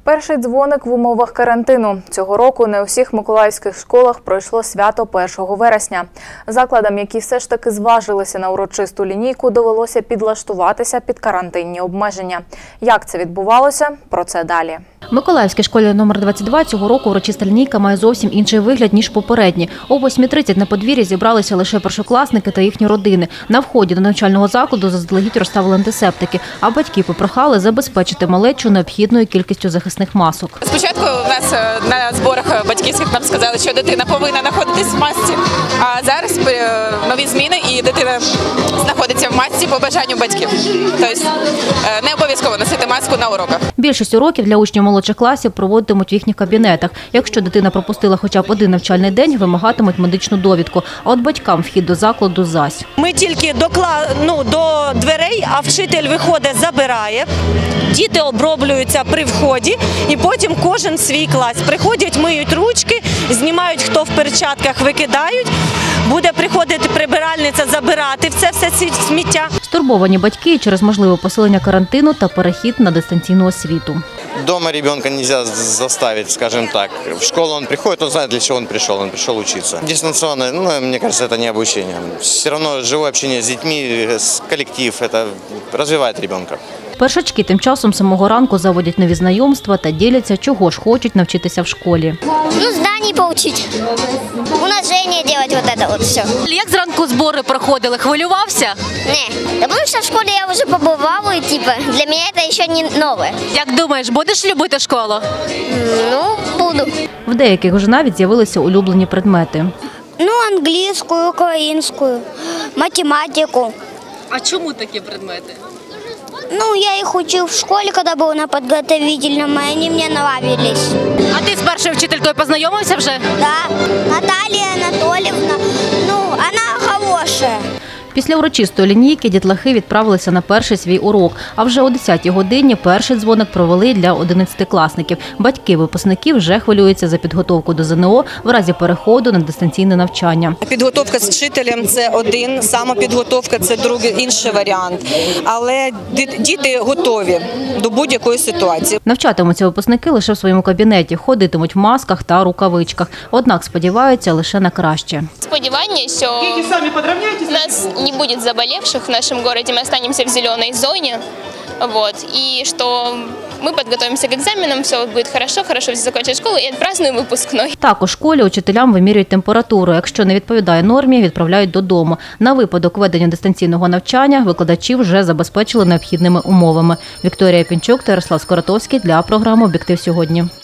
Перший дзвоник в умовах карантину. Цього року не у всіх миколаївських школах пройшло свято 1 вересня. Закладам, які все ж таки зважилися на урочисту лінійку, довелося підлаштуватися під карантинні обмеження. Як це відбувалося? Про це далі. В Миколаївській школі номер 22 цього року урочиста лінійка має зовсім інший вигляд, ніж попередні. О 8:30 на подвір'ї зібралися лише першокласники та їхні родини. На вході до навчального закладу заздалегідь розставили антисептики, а батьки попрохали забезпечити малечу необхідною кількістю захисних масок. Спочатку у нас на зборах батьківських нам сказали, що дитина повинна знаходитись в масці, а зараз нові зміни і дитина знаходиться в масці по бажанню батьків. Тобто не обов'язково носити маску на уроках. Більшість уроків для учнів молодших класів проводитимуть в їхніх кабінетах. Якщо дитина пропустила хоча б один навчальний день, вимагатимуть медичну довідку. А от батькам вхід до закладу зась. Ми тільки до дверей, а вчитель виходить, забирає. Діти оброблюються при вході і потім кожен свій клас. Приходять, миють ручки, знімають, хто в перчатках, викидають. Буде приходити прибиральниця забирати все сміття. Стурбовані батьки через можливе посилення карантину та перехід на дистанційну освіту. Дома ребенка нельзя заставить, скажем так. В школу он приходит, он знает, для чего он пришел учиться. Дистанционно, мне кажется, это не обучение. Все равно живое общение с детьми, коллектив, это развивает ребенка. Першачки тим часом самого ранку заводять нові знайомства та діляться, чого ж хочуть навчитися в школі. Зданий поучити, умноження робити, вот все. Як зранку збори проходили? Хвилювався? Ні, тому що в школі я вже побувала, і для мене це ще не нове. Як думаєш, будеш любити школу? Буду. В деяких вже навіть з'явилися улюблені предмети. Англійську, українську, математику. А чому такі предмети? Я их учил в школе, когда был на подготовительном, и они мне нравились. А ти з першою вчителькою познайомився вже? Да, Наталья Анатольевна, она хорошая. Після урочистої лінійки дітлахи відправилися на перший свій урок. А вже о 10-й годині перший дзвоник провели для 11-класників. Батьки випускників вже хвилюються за підготовку до ЗНО в разі переходу на дистанційне навчання. Підготовка з вчителем – це один, самопідготовка – це другий, інший варіант. Але діти готові до будь-якої ситуації. Навчатимуться випускники лише в своєму кабінеті, ходитимуть в масках та рукавичках. Однак сподіваються лише на краще. Сподівання, що у нас не будет заболевших в нашем городе, мы останемся в зеленой зоне, и что мы подготовимся к экзаменам, все будет хорошо все закончат школу и отпразднуем выпускной. Також в школі учителям вимірюють температуру. Якщо не відповідає нормі, відправляють додому. На випадок ведення дистанційного навчання викладачів вже забезпечили необхідними умовами. Вікторія Пінчук та Ярослав Скоратовський для програми «Об'єктив сьогодні».